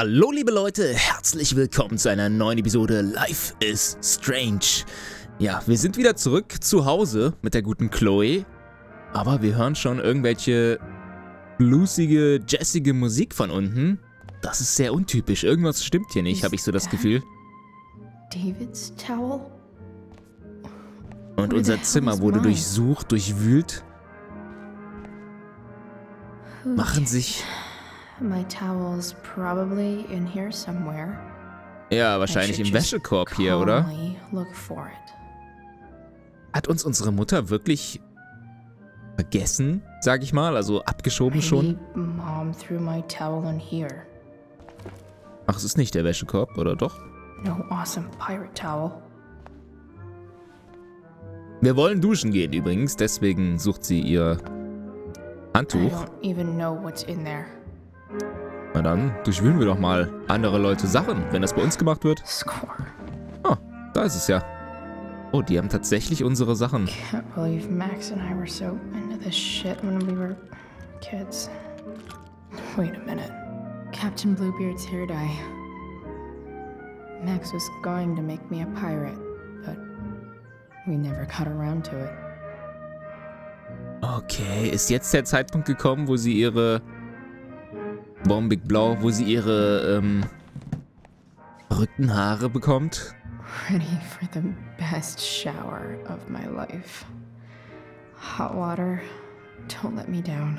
Hallo liebe Leute, herzlich willkommen zu einer neuen Episode Life is Strange. Ja, wir sind wieder zurück zu Hause mit der guten Chloe, aber wir hören schon irgendwelche bluesige, jazzige Musik von unten. Das ist sehr untypisch, irgendwas stimmt hier nicht, habe ich so das Gefühl. David's towel? Und unser Zimmer wurde durchsucht, durchwühlt. Machen sich... My towel's probably in here somewhere. Ja, wahrscheinlich im Wäschekorb hier, oder? Look for it. Hat uns unsere Mutter wirklich vergessen, sag ich mal? Also abgeschoben schon? Mom threw my towel in here. Ach, es ist nicht der Wäschekorb, oder doch? No awesome pirate towel. Wir wollen duschen gehen übrigens, deswegen sucht sie ihr I Handtuch. don't even know what's in there. Na dann, durchwühlen wir doch mal andere Leute Sachen, wenn das bei uns gemacht wird. Score. Oh, da ist es ja. Oh, die haben tatsächlich unsere Sachen. Can't believe Max and I were so into this shit when we were kids. Wait a minute. Captain Bluebeard's hair dye. Max was going to make me a pirate, but we never got around to it. Okay, ist jetzt der Zeitpunkt gekommen, wo sie ihre... Bombig Blau, wo sie ihre, verrückten Haare bekommt. Ready for the best shower of my life. Hot water, don't let me down.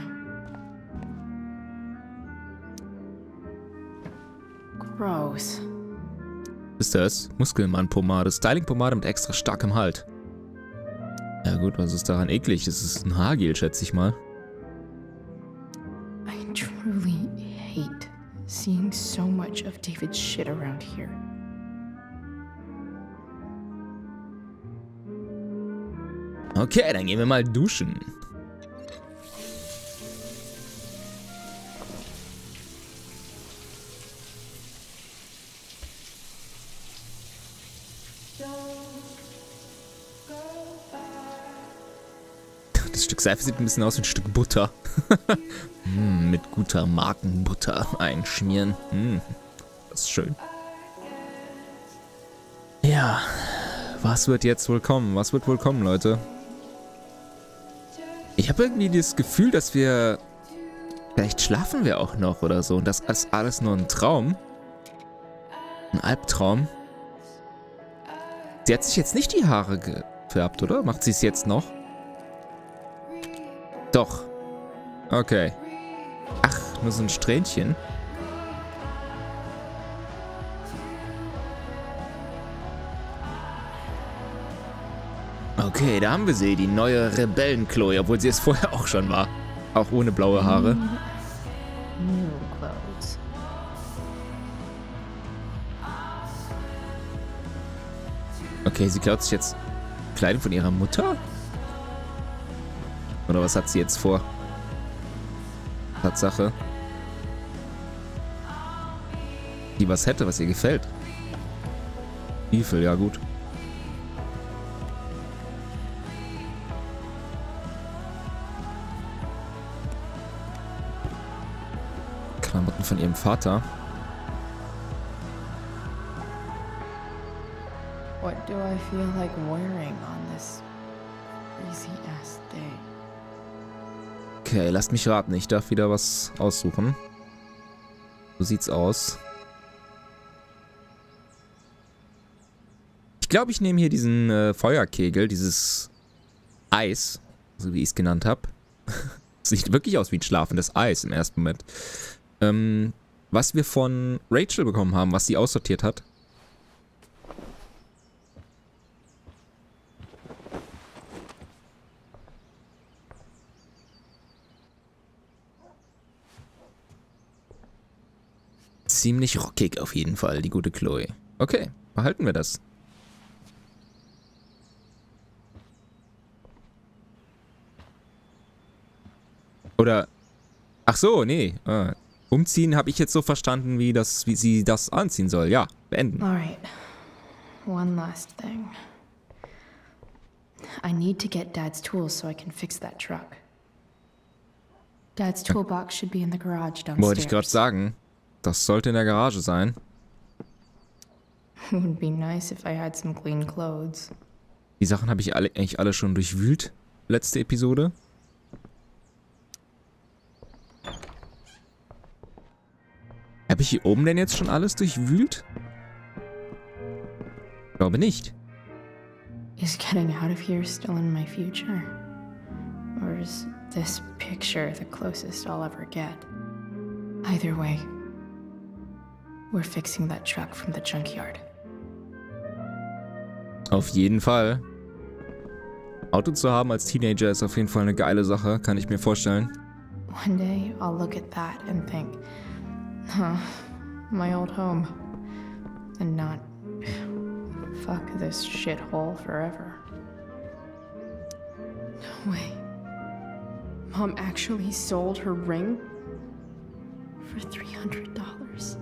Gross. Was ist das? Muskelmann-Pomade. Styling-Pomade mit extra starkem Halt. Ja gut, was ist daran eklig? Das ist ein Haargel, schätze ich mal. I truly hate seeing so much of David's shit around here. Okay, dann gehen wir mal duschen. Das Stück Seife sieht ein bisschen aus wie ein Stück Butter. Mit guter Markenbutter einschmieren. Das ist schön. Ja, was wird jetzt wohl kommen? Was wird wohl kommen, Leute? Ich habe irgendwie das Gefühl, dass wir... Vielleicht schlafen wir auch noch oder so. Und das ist alles nur ein Traum. Ein Albtraum. Sie hat sich jetzt nicht die Haare gefärbt, oder? Macht sie es jetzt noch? Doch. Okay. Ach, nur so ein Strähnchen. Okay, da haben wir sie, die neue Rebellen-Chloe, obwohl sie es vorher auch schon war. Auch ohne blaue Haare. New clothes. Okay, sie klaut sich jetzt Kleidung von ihrer Mutter? Oder was hat sie jetzt vor? Tatsache. Die was hätte, was ihr gefällt. Stiefel, ja gut. Klamotten von ihrem Vater. What do I feel like wearing on this crazy ass day? Okay, lasst mich raten. Ich darf wieder was aussuchen. So sieht's aus. Ich glaube, ich nehme hier diesen Feuerkegel, dieses Eis, so wie ich es genannt habe. Sieht wirklich aus wie ein schlafendes Eis im ersten Moment. Was wir von Rachel bekommen haben, was sie aussortiert hat. Ziemlich rockig auf jeden Fall, die gute Chloe. Okay, behalten wir das. Oder... Ach so, nee. Umziehen habe ich jetzt so verstanden, wie sie das anziehen soll. Ja, beenden. Alright. One last thing. I need to get Dad's tools so I can fix that truck. Dad's toolbox should be in the garage downstairs. Wollte ich gerade sagen. Das sollte in der Garage sein. Would be nice if I had some clean clothes. Die Sachen habe ich eigentlich alle schon durchwühlt. Letzte Episode. Habe ich hier oben denn jetzt schon alles durchwühlt? Ich glaube nicht. Is getting out of here still in my future? Or is this picture the closest I'll ever get? Either way, we're fixing that truck from the junkyard. Auf jeden Fall. Auto zu haben als Teenager ist auf jeden Fall eine geile Sache, kann ich mir vorstellen. One day, I'll look at that and think, huh, my old home. And not, fuck this shithole forever. No way. Mom actually sold her ring for $300.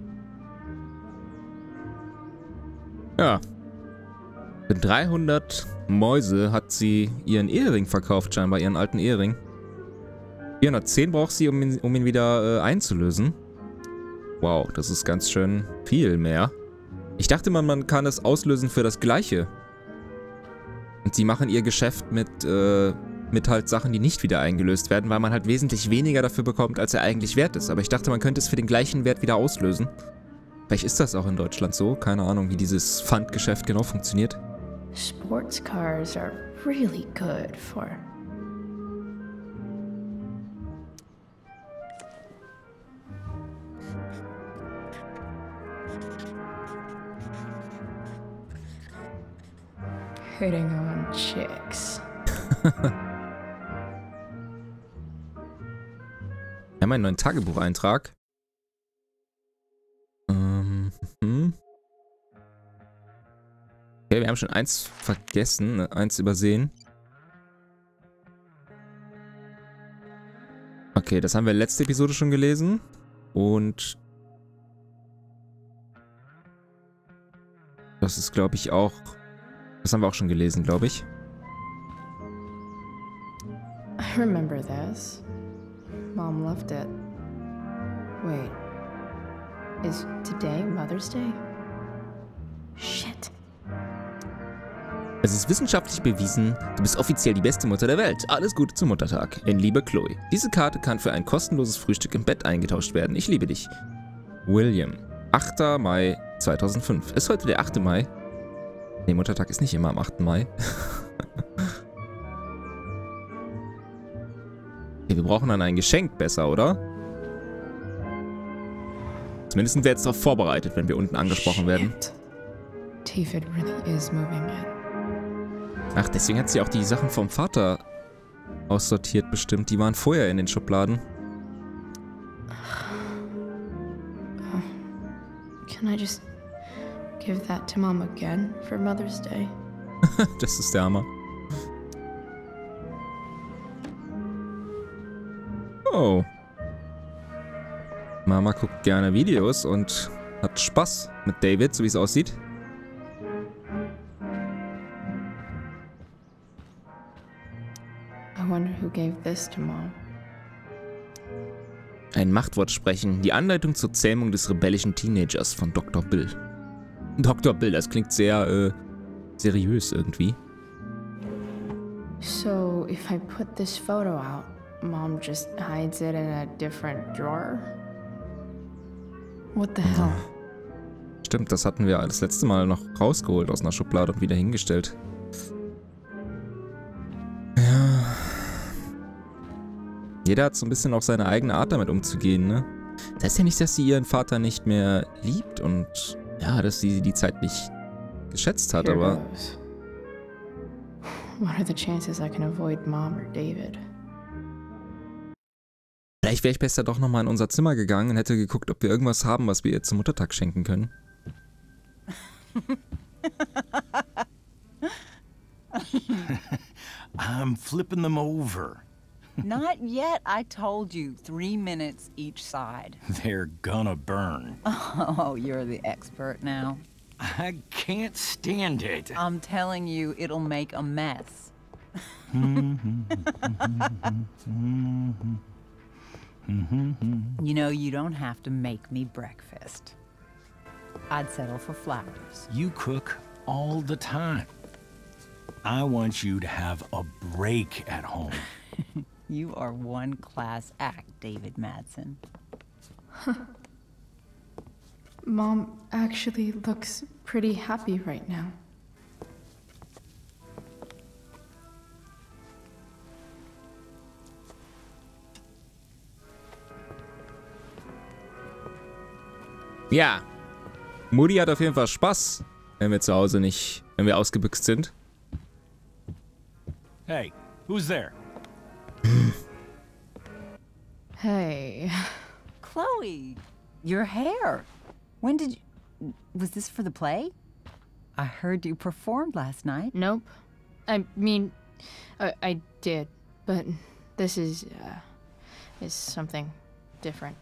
Ja. Für 300 Mäuse hat sie ihren Ehering verkauft, scheinbar ihren alten Ehering. 410 braucht sie, um ihn wieder einzulösen. Wow, das ist ganz schön viel mehr. Ich dachte mal, man kann es auslösen für das Gleiche. Und sie machen ihr Geschäft mit halt Sachen, die nicht wieder eingelöst werden, weil man halt wesentlich weniger dafür bekommt, als er eigentlich wert ist. Aber ich dachte, man könnte es für den gleichen Wert wieder auslösen. Vielleicht ist das auch in Deutschland so. Keine Ahnung, wie dieses Pfandgeschäft genau funktioniert. Sports cars are really good for... hitting on chicks. Wir haben einen neuen Tagebucheintrag. Okay, wir haben schon eins vergessen, eins übersehen. Okay, das haben wir letzte Episode schon gelesen. Und das ist, glaube ich, auch... Das haben wir auch schon gelesen, glaube ich. I remember this. Mom loved it. Wait. Is today Mother's Day? Shit. Es ist wissenschaftlich bewiesen, du bist offiziell die beste Mutter der Welt. Alles Gute zum Muttertag. In Liebe, Chloe. Diese Karte kann für ein kostenloses Frühstück im Bett eingetauscht werden. Ich liebe dich. William. 8. Mai 2005. Ist heute der 8. Mai? Nee, Muttertag ist nicht immer am 8. Mai. Okay, wir brauchen dann ein Geschenk besser, oder? Zumindest sind wir jetzt darauf vorbereitet, wenn wir unten angesprochen werden. David really is moving in. Ach, deswegen hat sie auch die Sachen vom Vater aussortiert bestimmt. Die waren vorher in den Schubladen. Can I just give that to Mom again for Mother's Day? Das ist der Hammer. Oh. Mama guckt gerne Videos und hat Spaß mit David, so wie es aussieht. I wonder who gave this to Mom. Ein Machtwort sprechen. Die Anleitung zur Zähmung des rebellischen Teenagers von Dr. Bill. Dr. Bill, das klingt sehr, seriös irgendwie. So, if I put this photo out, Mom just hides it in a different drawer? What the hell? Stimmt, das hatten wir das letzte Mal noch rausgeholt aus einer Schublade und wieder hingestellt. Ja. Jeder hat so ein bisschen auch seine eigene Art damit umzugehen, ne? Das heißt ja nicht, dass sie ihren Vater nicht mehr liebt und ja, dass sie die Zeit nicht geschätzt hat, Here aber... goes. What are the chances I can avoid Mom or David? Vielleicht wäre ich besser doch nochmal in unser Zimmer gegangen und hätte geguckt, ob wir irgendwas haben, was wir ihr zum Muttertag schenken können. I'm flipping them over. Not yet. I told you, 3 minutes each side. They're gonna burn. Oh, you're the expert now. I can't stand it. I'm telling you, it'll make a mess. You know, you don't have to make me breakfast. I'd settle for flowers. You cook all the time. I want you to have a break at home. You are one class act, David Madsen. Mom actually looks pretty happy right now. Ja. Mutti hat auf jeden Fall Spaß, wenn wir zu Hause nicht, wenn wir ausgebüxt sind. Hey, who's there? Hey. Chloe, your hair. When did you... Was this for the play? I heard you performed last night. Nope. I mean, I did, but this is something different.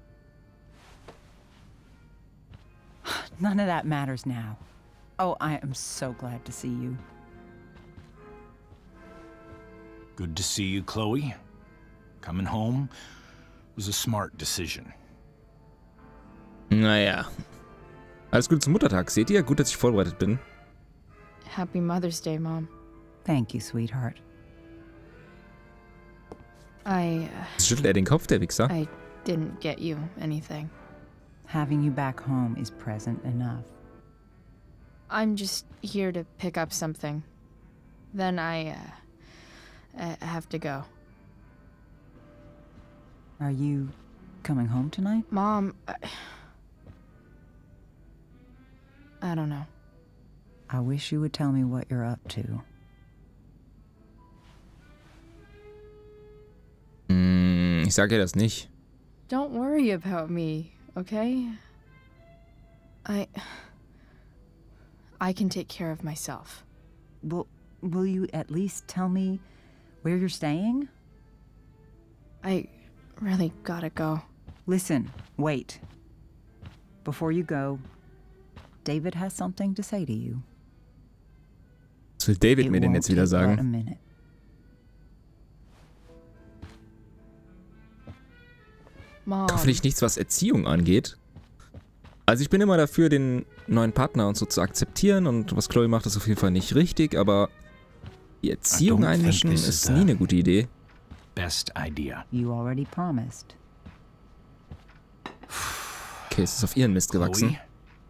None of that matters now. Oh, I am so glad to see you. Good to see you, Chloe. Coming home was a smart decision. Naja. Alles Gute zum Muttertag. Seht ihr? Gut, dass ich vorbereitet bin. Happy Mother's Day, Mom. Thank you, sweetheart. Jetzt schüttelt er den Kopf, der Wichser. I didn't get you anything. Having you back home is present enough. I'm just here to pick up something. Then I have to go. Are you coming home tonight? Mom, I don't know. I wish you would tell me what you're up to. Ich sage ihr das nicht. Don't worry about me, okay? I can take care of myself. Will you at least tell me where you're staying? I really gotta go. Listen, wait. Before you go, David has something to say to you. Was will David mir denn won't jetzt wieder take but a sagen? minute. Mom, Hoffentlich nichts, was Erziehung angeht. Also ich bin immer dafür, den neuen Partner und so zu akzeptieren, und was Chloe macht, ist auf jeden Fall nicht richtig, aber die Erziehung I don't think einmischen this is ist the- nie eine gute Idee. Best idea. You already promised. Okay, es ist auf ihren Mist gewachsen. Chloe,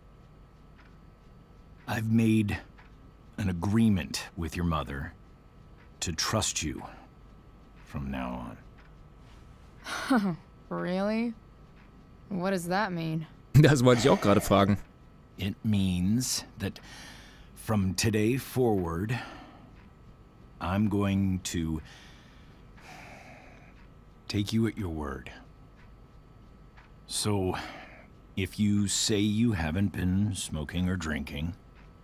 I've made an agreement with your mother to trust you from now on. really? What does that mean? Das wollte ich auch gerade fragen. It means that from today forward, I'm going to take you at your word. So, if you say you haven't been smoking or drinking,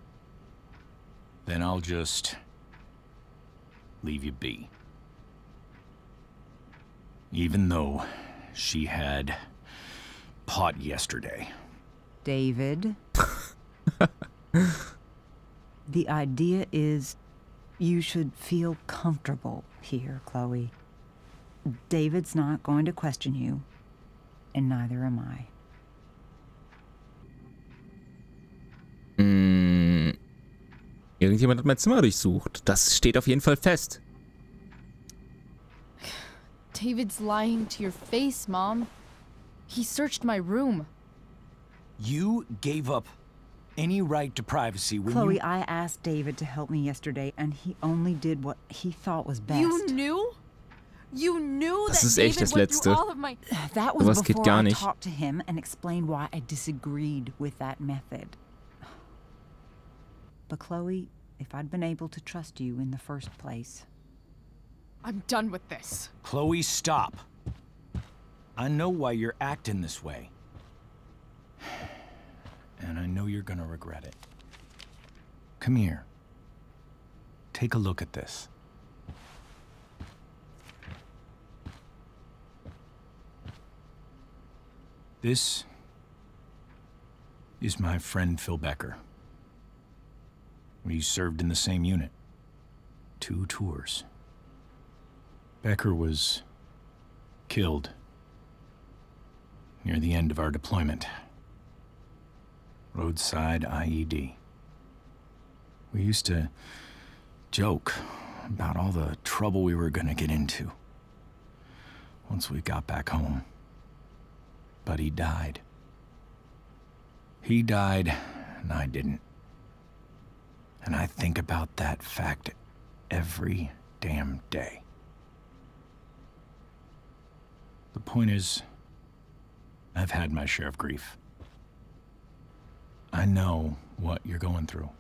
then I'll just leave you be. Even though she had pot yesterday. David. The idea is you should feel comfortable here, Chloe. David's not going to question you, and neither am I. Irgendjemand hat mein Zimmer durchsucht. Das steht auf jeden Fall fest. David's lying to your face, Mom. He searched my room. You gave up any right to privacy when Chloe, you... I asked David to help me yesterday, and he only did what he thought was best. You knew? You knew Das that ist echt David das went through Letzte. all of my... That was Sowas geht before gar I nicht. talked to him and explained why I disagreed with that method. But Chloe, if I'd been able to trust you in the first place... I'm done with this. Chloe, stop. I know why you're acting this way. And I know you're gonna regret it. Come here. Take a look at this. This is my friend Phil Becker. We served in the same unit. 2 tours. Becker was killed near the end of our deployment. Roadside IED. We used to joke about all the trouble we were gonna get into once we got back home. But he died. He died, and I didn't. And I think about that fact every damn day. The point is, I've had my share of grief. I know what you're going through.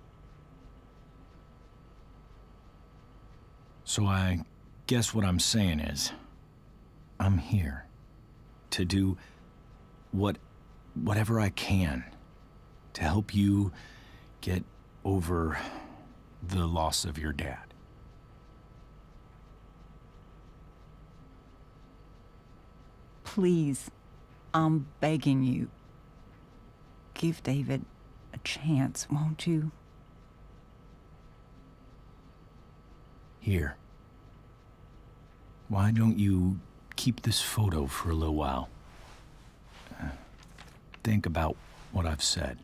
So I guess what I'm saying is, I'm here to do whatever I can to help you get over the loss of your dad. Please, I'm begging you. Give David a chance, won't you? Here. Why don't you keep this photo for a little while? Think about what I've said.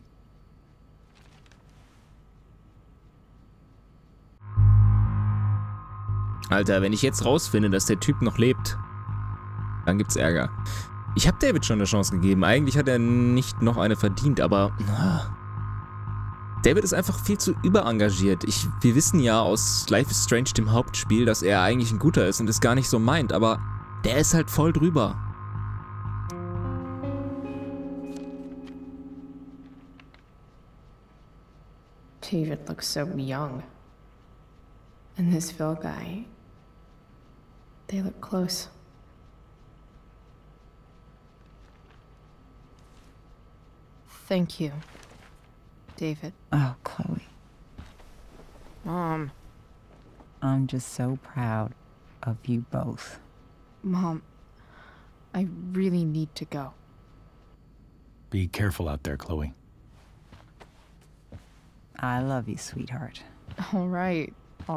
Alter, wenn ich jetzt rausfinde, dass der Typ noch lebt, dann gibt's Ärger. Ich habe David schon eine Chance gegeben. Eigentlich hat er nicht noch eine verdient, aber David ist einfach viel zu überengagiert. Wir wissen ja aus Life is Strange, dem Hauptspiel, dass er eigentlich ein Guter ist und es gar nicht so meint, aber der ist halt voll drüber. David looks so young. And this Phil guy, they look close. Thank you, David. Oh, Chloe. Mom. I'm just so proud of you both. Mom, I really need to go. Be careful out there, Chloe. I love you, sweetheart. All right.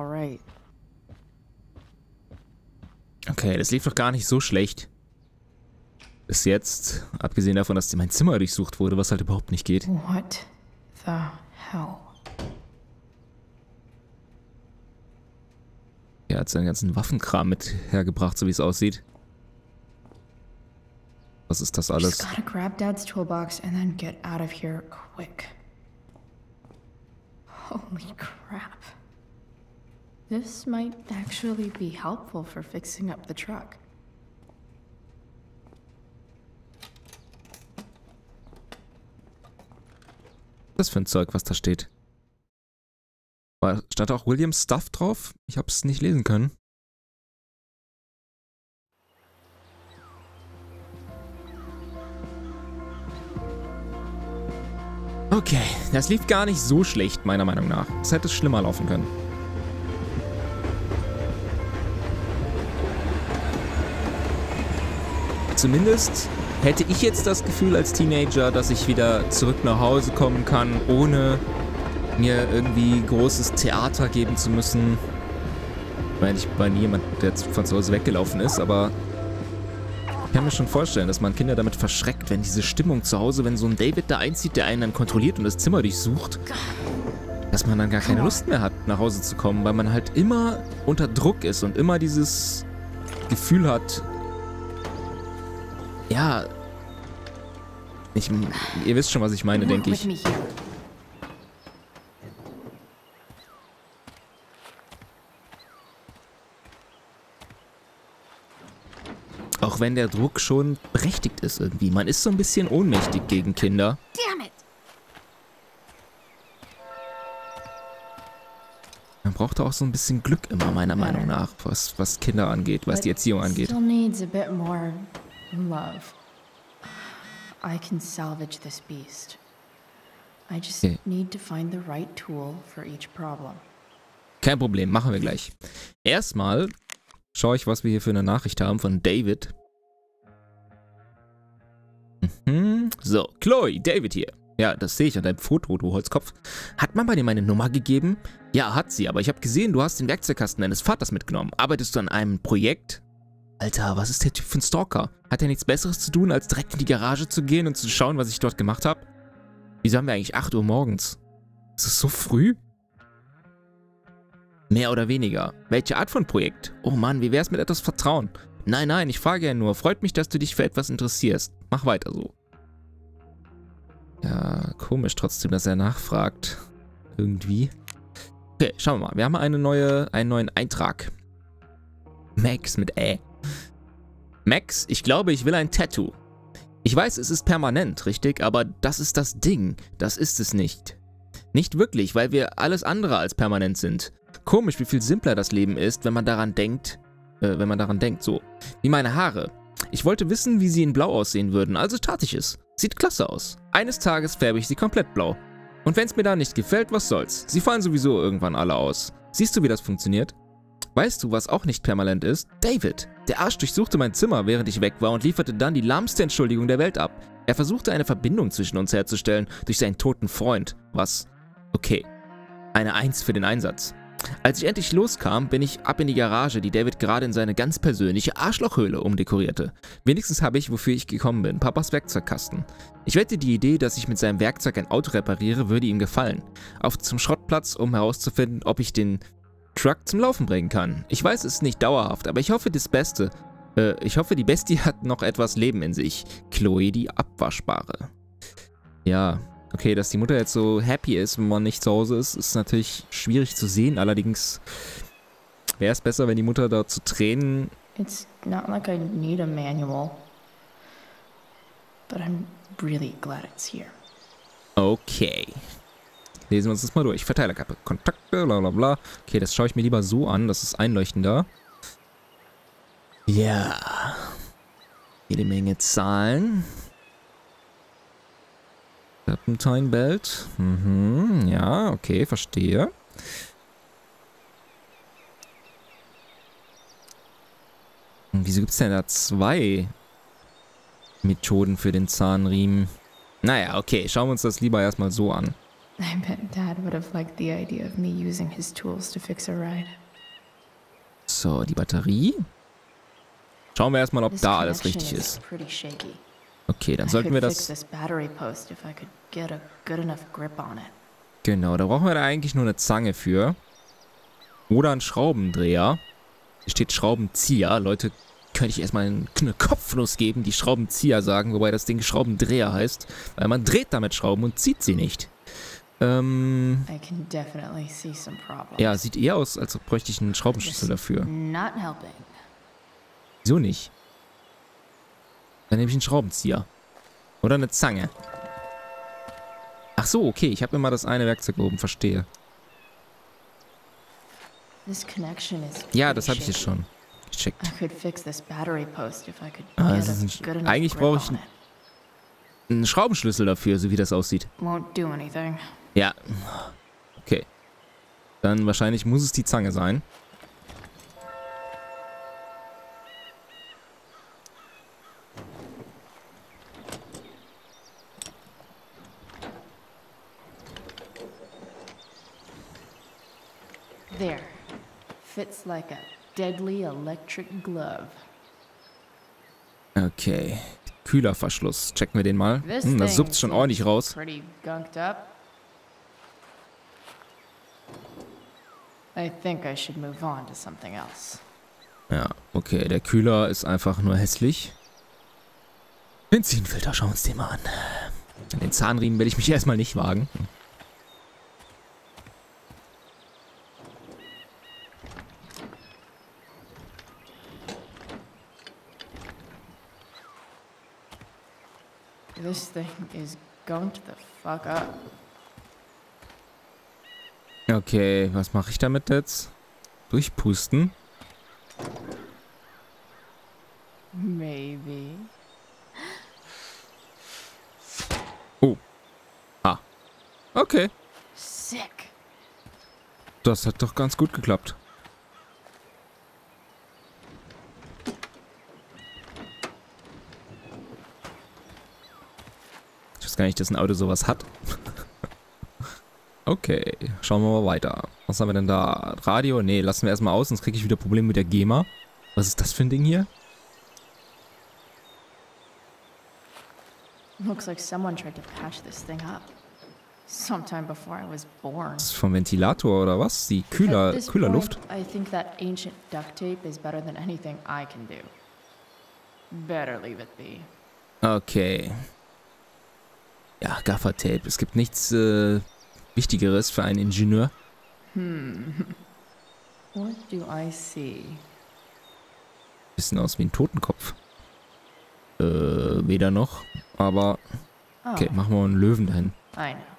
Okay, das lief doch gar nicht so schlecht. Bis jetzt, abgesehen davon, dass mein Zimmer durchsucht wurde, was halt überhaupt nicht geht. What the hell? Er hat seinen ganzen Waffenkram mit hergebracht, so wie es aussieht. Was ist das alles? Just gotta grab Dad's toolbox and then get out of here quick. Holy crap. This might actually be helpful for fixing up the truck. Was für ein Zeug, was da steht? Stand auch William Stuff drauf? Ich hab's nicht lesen können. Okay, das lief gar nicht so schlecht, meiner Meinung nach. Es hätte schlimmer laufen können. Zumindest hätte ich jetzt das Gefühl als Teenager, dass ich wieder zurück nach Hause kommen kann, ohne mir irgendwie großes Theater geben zu müssen. Ich meine, ich bin jemand, der von zu Hause weggelaufen ist, aber ich kann mir schon vorstellen, dass man Kinder damit verschreckt, wenn diese Stimmung zu Hause, wenn so ein David da einzieht, der einen dann kontrolliert und das Zimmer durchsucht, dass man dann gar keine Lust mehr hat, nach Hause zu kommen, weil man halt immer unter Druck ist und immer dieses Gefühl hat, ja, ihr wisst schon, was ich meine, denke ich. Auch wenn der Druck schon berechtigt ist irgendwie. Man ist so ein bisschen ohnmächtig gegen Kinder. Damn it! Man braucht auch so ein bisschen Glück immer, meiner Meinung nach, was Kinder angeht, was die Erziehung angeht. Still needs a bit more love. I can salvage this beast. I just need to find the right tool for each problem. Kein Problem, machen wir gleich. Erstmal schaue ich, was wir hier für eine Nachricht haben von David. So, Chloe, David hier. Ja, das sehe ich an deinem Foto, du Holzkopf. Hat Mama dir meine Nummer gegeben? Ja, hat sie, aber ich habe gesehen, du hast den Werkzeugkasten deines Vaters mitgenommen. Arbeitest du an einem Projekt? Alter, was ist der Typ für ein Stalker? Hat er nichts Besseres zu tun, als direkt in die Garage zu gehen und zu schauen, was ich dort gemacht habe? Wieso haben wir eigentlich 8 Uhr morgens? Ist es so früh? Mehr oder weniger. Welche Art von Projekt? Oh Mann, wie wär's mit etwas Vertrauen? Nein, nein, ich frage ja nur. Freut mich, dass du dich für etwas interessierst. Mach weiter so. Ja, komisch trotzdem, dass er nachfragt. Irgendwie. Okay, schauen wir mal. Wir haben einen neuen Eintrag. Max mit Ä. Max, ich glaube, ich will ein Tattoo. Ich weiß, es ist permanent, richtig? Aber das ist das Ding. Das ist es nicht. Nicht wirklich, weil wir alles andere als permanent sind. Komisch, wie viel simpler das Leben ist, wenn man daran denkt, so. Wie meine Haare. Ich wollte wissen, wie sie in Blau aussehen würden, also tat ich es. Sieht klasse aus. Eines Tages färbe ich sie komplett blau. Und wenn es mir da nicht gefällt, was soll's? Sie fallen sowieso irgendwann alle aus. Siehst du, wie das funktioniert? Weißt du, was auch nicht permanent ist? David. Der Arsch durchsuchte mein Zimmer, während ich weg war und lieferte dann die lahmste Entschuldigung der Welt ab. Er versuchte eine Verbindung zwischen uns herzustellen durch seinen toten Freund. Was? Okay. Eine 1 für den Einsatz. Als ich endlich loskam, bin ich ab in die Garage, die David gerade in seine ganz persönliche Arschlochhöhle umdekorierte. Wenigstens habe ich, wofür ich gekommen bin, Papas Werkzeugkasten. Ich wette, die Idee, dass ich mit seinem Werkzeug ein Auto repariere, würde ihm gefallen. Auf zum Schrottplatz, um herauszufinden, ob ich den Truck zum Laufen bringen kann. Ich weiß, es ist nicht dauerhaft, aber ich hoffe, die Bestie hat noch etwas Leben in sich. Chloe, die Abwaschbare. Ja, okay, dass die Mutter jetzt so happy ist, wenn man nicht zu Hause ist, ist natürlich schwierig zu sehen. Allerdings wäre es besser, wenn die Mutter da zu Tränen... It's not like I need a manual, but I'm really glad it's here. Okay. Lesen wir uns das mal durch. Verteilerkappe, Kontakte, bla bla bla. Okay, das schaue ich mir lieber so an, das ist einleuchtender. Ja. Jede Menge Zahlen. Serpentine Belt. Ja, okay, verstehe. Und wieso gibt es denn da 2 Methoden für den Zahnriemen? Naja, okay, schauen wir uns das lieber erstmal so an. I bet Dad would have liked the idea of me using his tools to fix a ride. So, die Batterie. Schauen wir erstmal, ob This da alles connection richtig is ist. pretty shaky. Okay, dann I sollten could wir fix das... this battery post if I could get a good enough grip on it. Genau, da brauchen wir da eigentlich nur eine Zange für. Oder einen Schraubendreher. Hier steht Schraubenzieher. Leute, könnte ich erstmal eine Kopfnuss geben, die Schraubenzieher sagen, wobei das Ding Schraubendreher heißt. Weil man dreht damit Schrauben und zieht sie nicht. I can definitely see some problems. Ja, sieht eher aus, als bräuchte ich einen Schraubenschlüssel dafür. Not helping. Wieso nicht? Dann nehme ich einen Schraubenzieher. Oder eine Zange. Ach so, okay, ich habe immer das eine Werkzeug oben, verstehe. This connection is Ja, das habe pretty ich jetzt shaky. schon gecheckt. I could fix this battery post if I could Ah, get das a ist good enough eigentlich grip brauche ich on it. einen Schraubenschlüssel dafür, so wie das aussieht. Won't do anything. Ja. Okay. Dann wahrscheinlich muss es die Zange sein. There. Fits like a deadly electric glove. Okay. Kühlerverschluss. Checken wir den mal. This Da thing suppt schon seems ordentlich raus. Pretty gunked up. I think I should move on to something else. Ja, okay. Der Kühler ist einfach nur hässlich. Benzinfilter, schauen wir uns den mal an. An den Zahnriemen werde ich mich erstmal nicht wagen. This thing is gunked the fuck up. Okay, was mache ich damit jetzt? Durchpusten? Maybe. Oh. Ah. Okay. Sick. Das hat doch ganz gut geklappt. Ich weiß gar nicht, dass ein Auto sowas hat. Okay, schauen wir mal weiter. Was haben wir denn da? Radio? Nee, lassen wir erstmal aus, sonst kriege ich wieder Probleme mit der GEMA. Was ist das für ein Ding hier? Looks like someone tried to patch this thing up. Sometime before I was born. Das ist vom Ventilator oder was? Die At this Kühlerluft? point, I think that ancient duct tape is better than anything I can do. Better leave it be. Okay. Ja, Gaffertape. Es gibt nichts Wichtigeres für einen Ingenieur. What do I see? Bisschen aus wie ein Totenkopf. Weder noch. Aber, okay, Oh, machen wir einen Löwen dahin. I know.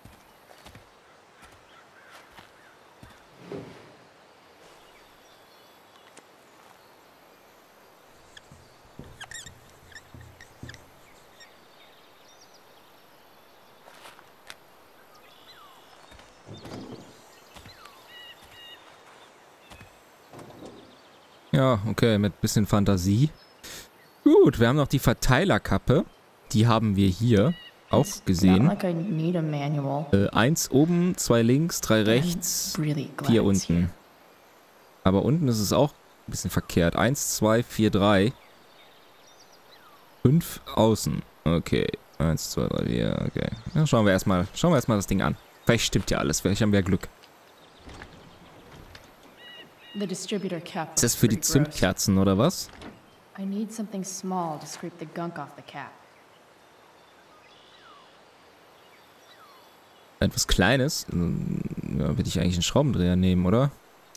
Ja, okay, mit bisschen Fantasie. Gut, wir haben noch die Verteilerkappe. Die haben wir hier auch It's not gesehen. like I need a manual. 1 oben, 2 links, 3 rechts, I'm really glad 4 it's here. unten. Aber unten ist es auch ein bisschen verkehrt. 1, 2, 4, 3. 5 außen. Okay. 1, 2, 3, 4. Okay. Ja, schauen wir erstmal das Ding an. Vielleicht stimmt ja alles. Vielleicht haben wir Glück. The distributor cap. Ist das für die looks pretty gross. Zündkerzen oder was? I need something small to scrape the gunk off the cap. Etwas Kleines? Ja, würde ich eigentlich einen Schraubendreher nehmen, oder?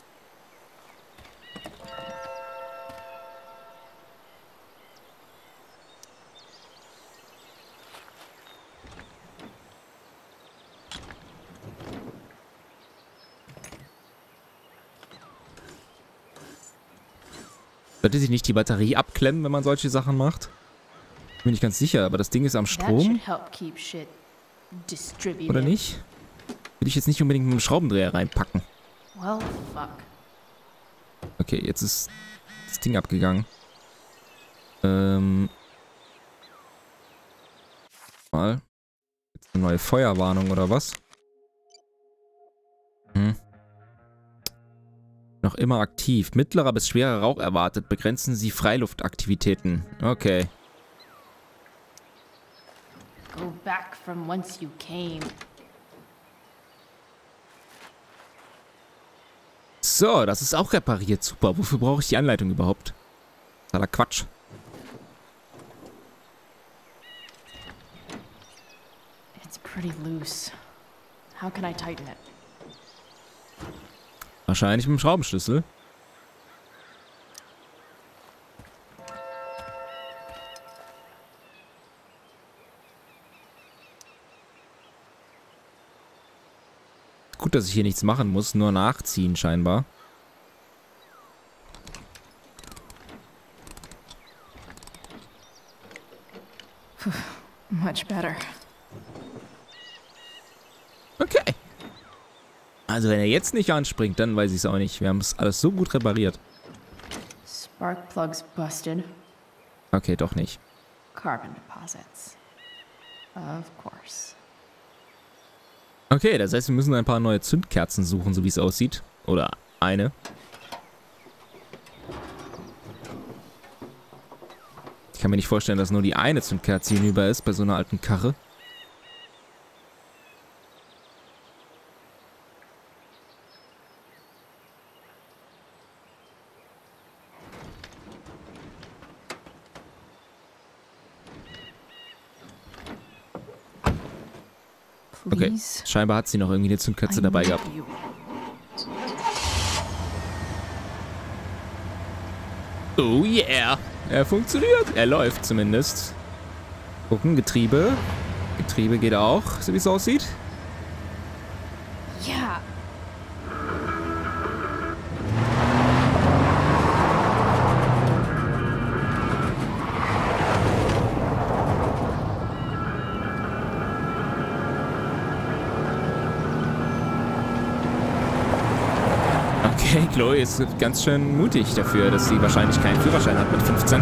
Sollte sich nicht die Batterie abklemmen, wenn man solche Sachen macht? Bin ich ganz sicher, aber das Ding ist am That Strom, should help keep shit distributed. oder nicht? Würde ich jetzt nicht unbedingt mit einem Schraubendreher reinpacken. Well, fuck. Okay, jetzt ist das Ding abgegangen. Mal. Jetzt eine neue Feuerwarnung oder was? Noch immer aktiv. Mittlerer bis schwerer Rauch erwartet. Begrenzen Sie Freiluftaktivitäten. Okay. Go back from whence you came. So, das ist auch repariert. Super. Wofür brauche ich die Anleitung überhaupt? Totaler Quatsch. It's pretty loose. How can I tighten it? Wahrscheinlich mit dem Schraubenschlüssel. Gut, dass ich hier nichts machen muss, nur nachziehen scheinbar. Much better. Okay. Also wenn er jetzt nicht anspringt, dann weiß ich es auch nicht. Wir haben es alles so gut repariert. Spark plugs busted. Okay, doch nicht. Carbon deposits. Of course. Okay, das heißt, wir müssen ein paar neue Zündkerzen suchen, so wie es aussieht. Oder eine. Ich kann mir nicht vorstellen, dass nur die eine Zündkerze hinüber ist bei so einer alten Karre. Okay, Please. scheinbar hat sie noch irgendwie eine Zündkerze I dabei need gehabt. you. Oh yeah! Er funktioniert. Er läuft zumindest. Gucken, Getriebe. Getriebe geht auch, so wie es aussieht. Yeah. Okay, Chloe ist ganz schön mutig dafür, dass sie wahrscheinlich keinen Führerschein hat mit 15.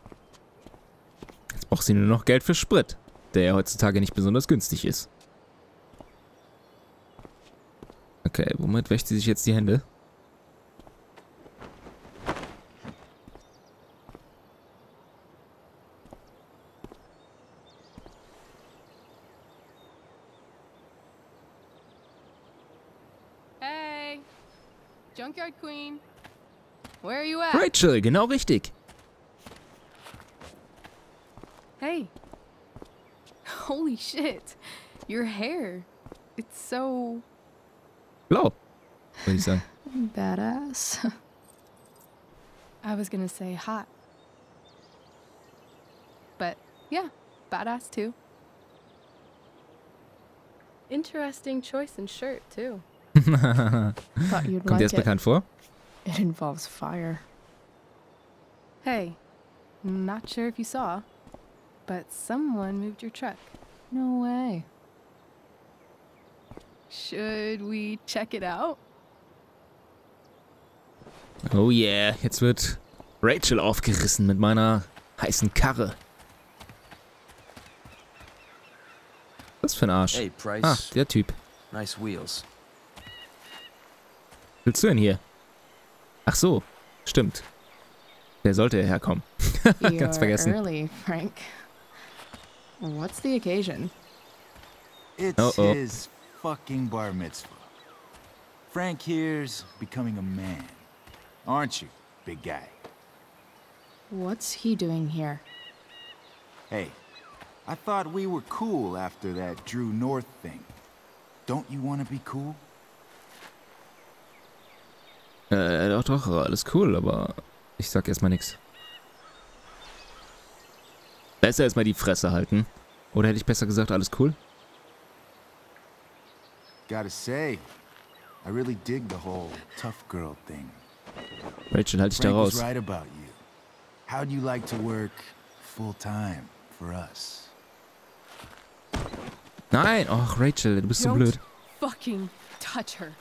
Jetzt braucht sie nur noch Geld für Sprit, der ja heutzutage nicht besonders günstig ist. Okay, womit wäscht sie sich jetzt die Hände? Hey, Junkyard Queen. Where are you at? Rachel, genau richtig. Hey. Holy shit. Your hair. It's so... Blau, würde ich sagen. Badass. I was gonna say hot. But yeah, badass too. Interesting choice in shirt too. Thought you'd Kommt dir like das it. bekannt vor? It involves fire. Hey, not sure if you saw, but someone moved your truck. No way. Should we check it out? Oh yeah, jetzt wird Rachel aufgerissen mit meiner heißen Karre. Was für ein Arsch. Hey, Price. Ah, der Typ. Nice wheels. Willst du denn hier? Ach so, stimmt. Der sollte herkommen. Ganz You're vergessen. early, Frank. What's the occasion? It's Uh-oh. his fucking bar mitzvah. Frank here's becoming a man. Aren't you, big guy? What's he doing here? Hey, I thought we were cool after that Drew North thing. Don't you want to be cool? Doch, alles cool, aber ich sag erstmal nichts. Besser erstmal die Fresse halten. Oder hätte ich besser gesagt, alles cool? Gotta say, I really dig the whole tough girl thing. Rachel, halt dich da Frank was raus. right about you. How'd you like to work full time for us? Nein, ach Rachel, du bist so Don't blöd. fucking touch her.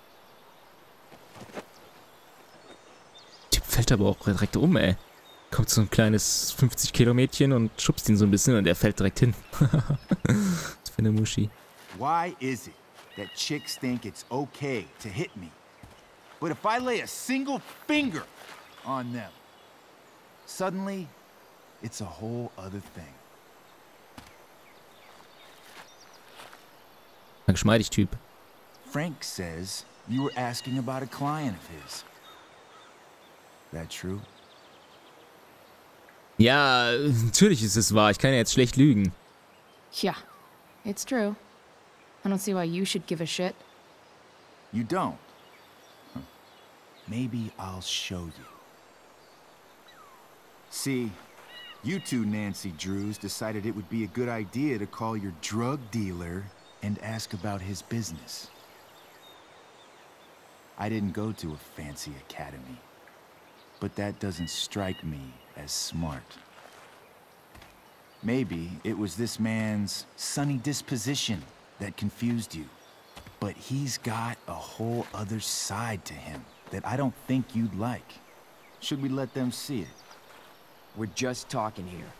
Typ fällt aber auch direkt um, ey. Kommt so ein kleines 50-Kilo-Mädchen und schubst ihn so ein bisschen und er fällt direkt hin. Was für eine Muschi. Why is it that chicks think it's okay to hit me? But if I lay a single finger on them, suddenly it's a whole other thing. Ein geschmeidig Typ. Frank says you were asking about a client of his. That true? Ja, natürlich ist es wahr. Ich kann ja jetzt schlecht lügen. Yeah, it's true. I don't see why you should give a shit. You don't? Huh. Maybe I'll show you. See, you two Nancy Drews decided it would be a good idea to call your drug dealer and ask about his business. I didn't go to a fancy academy, but that doesn't strike me as smart. Maybe it was this man's sunny disposition that confused you. But he's got a whole other side to him that I don't think you'd like. Should we let them see it? We're just talking here.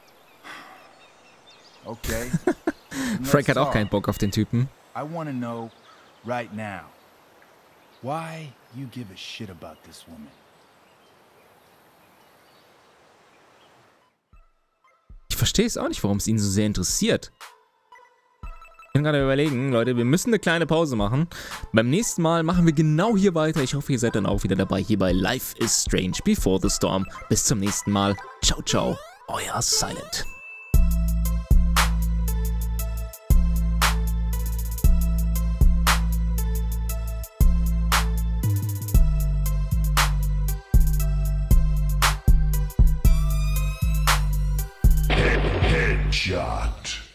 Okay. Frank hat auch keinen Bock auf den Typen. I want to know right now why you give a shit about this woman. Ich verstehe es auch nicht, warum es ihn so sehr interessiert. Ich bin gerade überlegen, Leute, wir müssen eine kleine Pause machen. Beim nächsten Mal machen wir genau hier weiter. Ich hoffe, ihr seid dann auch wieder dabei hier bei Life is Strange Before the Storm. Bis zum nächsten Mal. Ciao, ciao. Euer Silent. Headshot.